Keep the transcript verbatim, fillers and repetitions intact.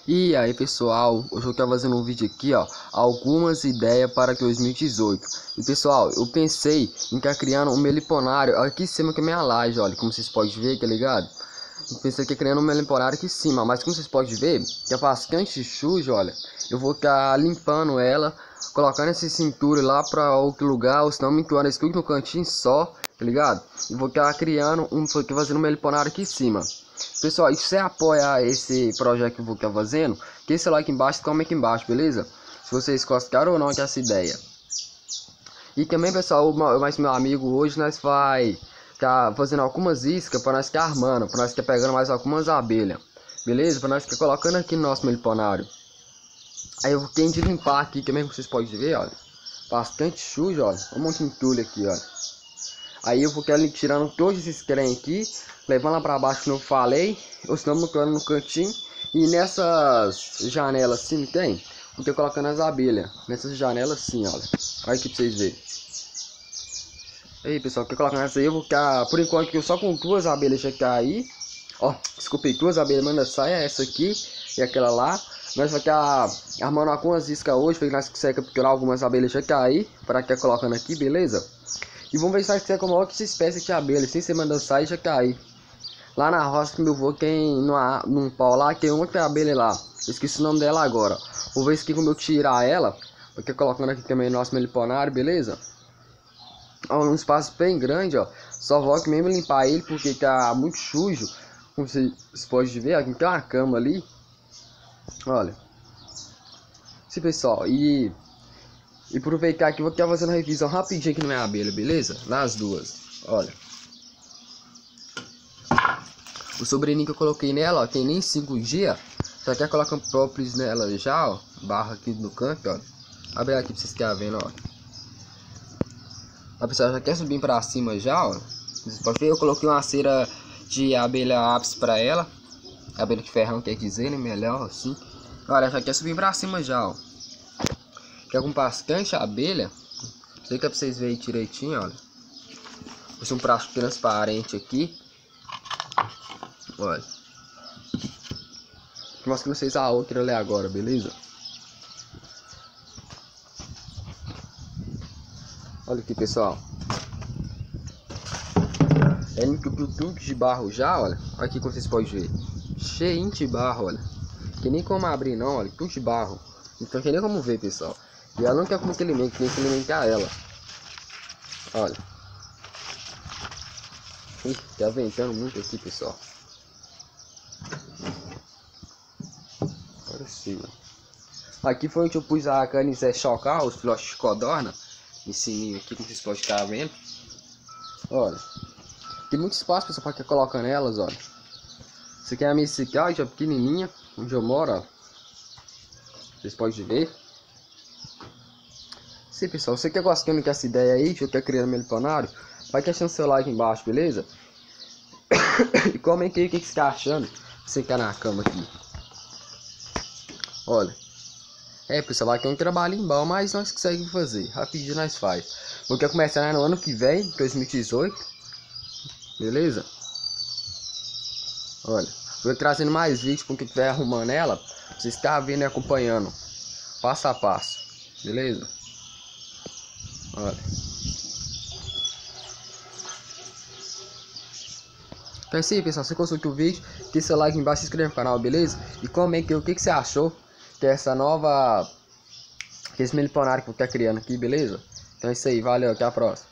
E aí pessoal, hoje eu quero fazer um vídeo aqui, ó, algumas ideias para dois mil e dezoito. E pessoal, eu pensei em estar criando um meliponário aqui em cima que é minha laje, olha, como vocês podem ver, tá ligado? Eu pensei que criando um meliponário aqui em cima, mas como vocês podem ver, que é bastante sujo, olha. Eu vou estar limpando ela, colocando essa cintura lá para outro lugar, ou senão me entuando isso tudo no cantinho só, tá ligado? E vou estar criando um, fazendo um meliponário aqui em cima. Pessoal, e se você apoia esse projeto que eu vou estar fazendo, deixa seu like embaixo e comenta aqui embaixo, beleza? Se vocês gostaram ou não dessa ideia. E também, pessoal, mais meu amigo, hoje nós vai estar fazendo algumas iscas para nós estar armando, para nós estar pegando mais algumas abelhas, beleza? Para nós estar colocando aqui no nosso meliponário. Aí eu tenho de limpar aqui também, como vocês podem ver, olha. Bastante sujo, olha. Um monte de entulho aqui, olha. Aí eu vou querer tirando todos esses crem aqui, levando lá pra baixo, como eu falei, ou senão botando no cantinho. E nessas janelas assim, tem? Vou ter colocando as abelhas. Nessas janelas assim, olha. Olha aqui pra vocês verem. Aí pessoal, que colocando essa aí, eu vou ficar, por enquanto, eu só com duas abelhas já cair. Ó, desculpei, duas abelhas, manda saia, essa aqui e aquela lá. Nós vamos estar armando algumas iscas hoje, para nós conseguimos capturar algumas abelhas já cair, para estar colocando aqui, beleza? E vamos ver se nós conseguimos colocar essa espécie de abelha, sem ser mandando sair já cair. Lá na roça que meu avô tem, numa, num pau lá, tem outra abelha lá. Eu esqueci o nome dela agora. Vou ver se aqui como eu tirar ela, porque colocando aqui também nosso meliponário, beleza? Ó, um espaço bem grande, ó. Só vou aqui mesmo limpar ele, porque tá muito sujo. Como vocês podem ver, aqui tem uma cama ali. Olha. Sim, pessoal, e... E aproveitar que eu vou estar fazendo revisão rapidinho aqui na minha abelha, beleza? Nas duas, olha. O sobreirinho que eu coloquei nela, ó, tem nem cinco dias. Só até colocando próprios nela já, ó. Barra aqui no canto, ó. Abre aqui pra vocês ficarem vendo, ó. A pessoa já quer subir pra cima já, ó. Vocês podem ver, eu coloquei uma cera de abelha ápice pra ela. Abelha de ferrão, quer dizer, né? Melhor assim. Olha, já quer subir pra cima já, ó. Que com bastante abelha. Isso aí que é pra vocês verem direitinho, olha. Esse é um plástico transparente aqui. Olha. Vou mostrar pra vocês a outra ali agora, beleza? Olha aqui, pessoal. É entupiu tudo de barro já, olha. Olha aqui como vocês podem ver. Cheinho de barro, olha. Que nem como abrir não, olha. Tudo de barro. Então que nem como ver, pessoal. E ela não quer comer aquele alimento, tem que alimentar ela. Olha. Ih, tá ventando muito aqui, pessoal. Agora sim, ó. Aqui foi onde eu pus a canizé chocar, os filhotes de codorna. Esse ninho aqui, como vocês podem estar vendo. Olha. Tem muito espaço, pessoal, para que colocando elas, olha. Isso aqui é a minha cidade, ó, pequenininha, onde eu moro, ó. Vocês podem ver. Sim, pessoal, você que gostando dessa ideia aí, que eu quero criar meliponário, vai deixando seu like embaixo, beleza? E comenta aí o que, que você tá achando. Você que tá na cama aqui. Olha. É, pessoal, aqui é um trabalho bom, mas nós conseguimos fazer. Rapidinho nós faz. Vou querer começar no ano que vem, dois mil e dezoito. Beleza? Olha. Vou trazendo mais vídeos com o que tiver arrumando ela. Pra vocês estarem vendo e acompanhando. Passo a passo. Beleza? Olha. Então é isso aí, pessoal. Se você gostou do vídeo, deixa seu like embaixo e se inscreve no canal, beleza? E comenta aí o que, que você achou dessa nova... Que esse meliponário que eu tô criando aqui, beleza? Então é isso aí. Valeu. Até a próxima.